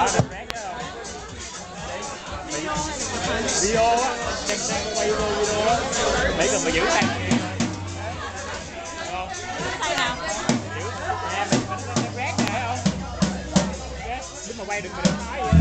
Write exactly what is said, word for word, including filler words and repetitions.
đừng ráng đó không? Video á, đang đang quay video video á, để cần phải giữ tay. Không? Tay nào? Giữ, nè mình mình đang ráng nè không? Đứng mà quay đừng mà đừng nói vậy.